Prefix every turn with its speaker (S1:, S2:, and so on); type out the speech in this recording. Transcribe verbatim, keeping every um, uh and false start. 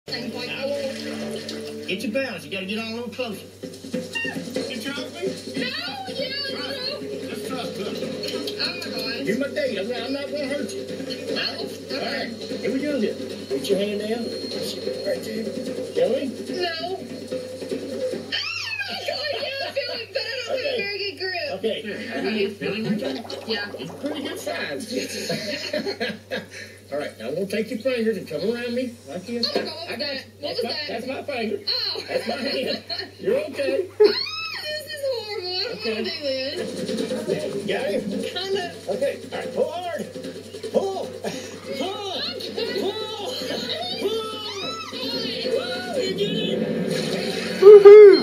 S1: Same point. Get your balance. You gotta get on a little closer. You trust me?
S2: No, yeah, no.
S1: Let's trust her.
S2: Oh my gosh.
S1: You're my date. I'm not, I'm not gonna hurt you.
S2: Oh, okay.
S1: All right. Here we go then. Put your hand down. Right there. Kelly?
S2: No. Oh my god, yeah, I feel it, but I don't
S1: Okay.
S2: have a very good grip.
S1: Okay. Are you feeling okay?
S2: Yeah.
S1: It's pretty good size. All right. Now I'm gonna take your fingers and come around me like this.
S2: Oh my god, what was that? What was
S1: that's my,
S2: that?
S1: That's my finger.
S2: Oh.
S1: That's my hand. You're okay.
S2: Ah, this is horrible. I don't
S1: Okay.
S2: want to do this.
S1: You got it?
S2: Kind of.
S1: Okay. All right. Pull hard. Pull. Pull. Pull. Pull. Pull. You get it?
S3: Woohoo!